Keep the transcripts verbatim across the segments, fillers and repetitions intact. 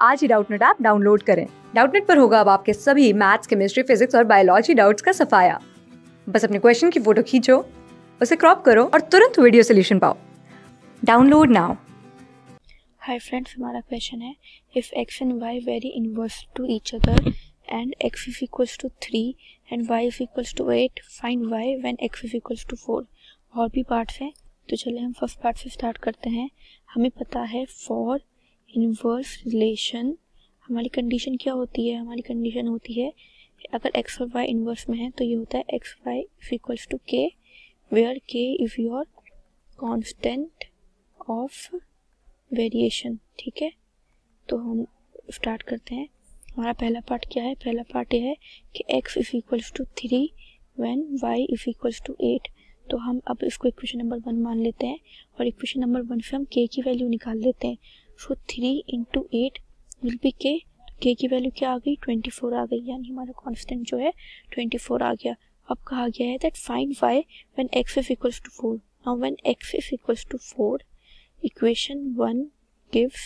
आज ही Doubtnut app download करें। डाउटनेट पर होगा अब आपके सभी मैथ्स, केमिस्ट्री, फिजिक्स और बायोलॉजी डाउट्स का सफाया। बस अपने क्वेश्चन की फोटो खींचो, उसे क्रॉप करो और तुरंत वीडियो सोल्यूशन पाओ। Download now. हाय फ्रेंड्स, हमारा क्वेश्चन है if x and y vary inverse to each other and x is equals to three and y is equals to eight, find y when x is equals to four. और भी parts हैं, तो चलिए हम first part से start करते हैं। हमें पता है फॉर इनवर्स रिलेशन हमारी कंडीशन क्या होती है। हमारी कंडीशन होती है अगर x और y इनवर्स में है तो ये होता है x y is equals to k, where k is your constant of variation. ठीक है, तो हम स्टार्ट करते हैं। हमारा पहला पार्ट क्या है? पहला पार्ट ये है कि x is equals to three when y is equals to eight. तो हम अब इसको इक्वेशन नंबर वन मान लेते हैं और इक्वेशन नंबर वन से हम k की वैल्यू निकाल लेते हैं। So three into eight will be k। k की वैल्यू क्या आ गई? ट्वेंटी फोर आ गई, यानी हमारा कांस्टेंट जो है ट्वेंटी फोर आ गया। अब कहा गया है that find y when x is equals to four. Now when x is equals to four, equation one gives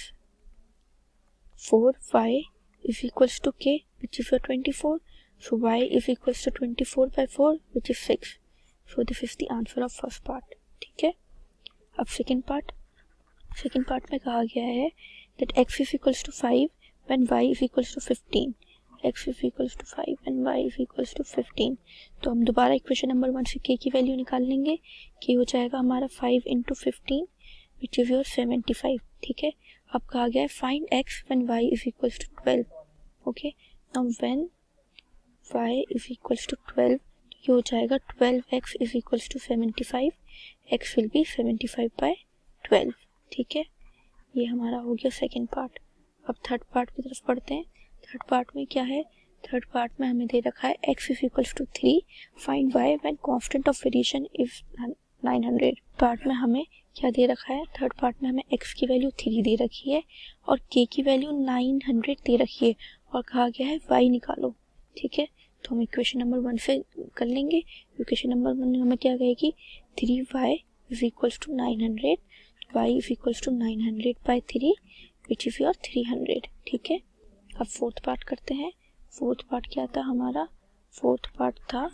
four y is equals to k, which is your twenty-four. So y is equals to twenty-four by four, which is six. So this is the answer of first part. ठीक है, अब second part. second part में कहा गया है that x is equals to five when y is equals to fifteen. x is equals to five and y is equals to fifteen. तो हम दोबारा इक्वेशन नंबर वन से k की value निकाल लेंगे। k हो जाएगा हमारा five into fifteen which is your seventy five. ठीक है, अब कहा गया है find x when y is equals to twelve. Okay, now when y is equals to twelve तो ये हो जाएगा twelve x is equals to seventy five, x will be seventy five by twelve. ठीक है, ये हमारा हो गया सेकेंड पार्ट। अब थर्ड पार्ट की तरफ पढ़ते हैं। थर्ड पार्ट में क्या है? थर्ड पार्ट में हमें दे रखा है x is equals to three, find y when constant of variation is nine hundred. Part में हमें क्या दे रखा है? थर्ड पार्ट में हमें x की वैल्यू थ्री दे रखी है और k की वैल्यू नाइन हंड्रेड दे रखी है और कहा गया है y निकालो। ठीक है, तो हम इक्वेशन नंबर वन से कर लेंगे। इक्वेशन नंबर वन में हमें क्या कहेगी? Three y is equals to nine hundred, y is equals to nine hundred by three which is your three hundred. ठीक है, अब फोर्थ पार्ट करते हैं। फोर्थ पार्ट क्या था हमारा? फोर्थ पार्ट था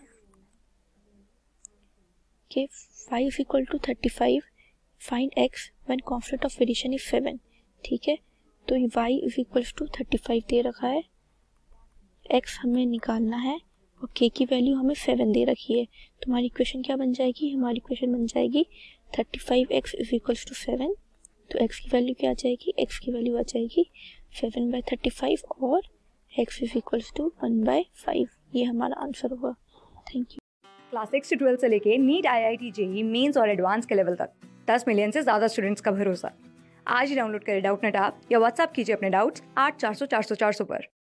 कि y is equal to thirty five, find x when constant of variation is seven. ठीक है, तो y is equals to thirty five दे रखा है, x हमें निकालना है और k की वैल्यू हमें सेवन दे रखी है। तो हमारी इक्वेशन क्या बन जाएगी? हमारी इक्वेशन बन जाएगी thirty five x is equals to seven. तो x की वैल्यू क्या आ जाएगी? x की वैल्यू आ जाएगी सेवन बाई थर्टी फाइव और x is equals to one by five. ये हमारा आंसर होगा। Thank you. क्लास सिक्स से ट्वेल्थ से लेके NEET, I I T, JEE mains और एडवांस के लेवल तक दस मिलियन से ज्यादा स्टूडेंट्स का भरोसा। आज ही डाउनलोड करें डाउटनेट ऐप या व्हाट्सएप कीजिए अपने डाउट्स आठ चार सौ चार सौ चार सौ पर।